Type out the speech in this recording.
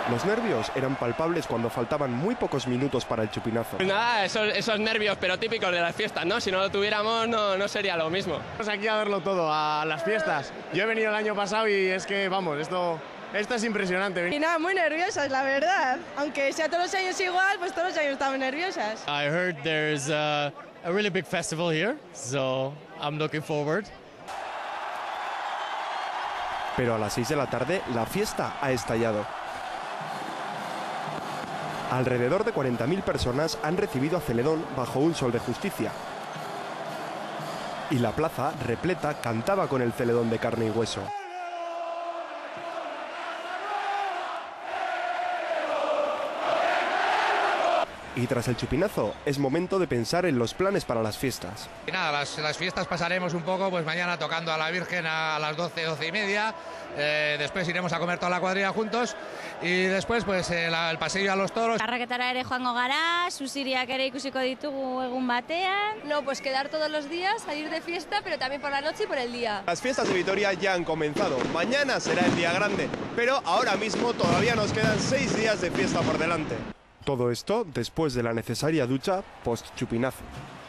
Los nervios eran palpables cuando faltaban muy pocos minutos para el chupinazo. Pues nada, esos nervios, pero típicos de las fiestas, ¿no? Si no lo tuviéramos, no sería lo mismo. Vamos aquí a verlo todo, a las fiestas. Yo he venido el año pasado y es que, vamos, esto es impresionante. Y nada, muy nerviosas, la verdad. Aunque sea todos los años igual, pues todos los años estamos nerviosas. I heard there's a really big festival here, so I'm looking forward. Pero a las 6 de la tarde, la fiesta ha estallado. Alrededor de 40.000 personas han recibido a Celedón bajo un sol de justicia. Y la plaza, repleta, cantaba con el Celedón de carne y hueso. Y tras el chupinazo, es momento de pensar en los planes para las fiestas. Y nada, las fiestas pasaremos un poco, pues mañana tocando a la Virgen a las 12, 12 y media. Después iremos a comer toda la cuadrilla juntos. Y después, pues el pasillo a los toros. Arraketara ere joango gara, susiriak ere ikusiko ditugu egun batean. No, pues quedar todos los días, salir de fiesta, pero también por la noche y por el día. Las fiestas de Vitoria ya han comenzado. Mañana será el día grande, pero ahora mismo todavía nos quedan 6 días de fiesta por delante. Todo esto después de la necesaria ducha post-chupinazo.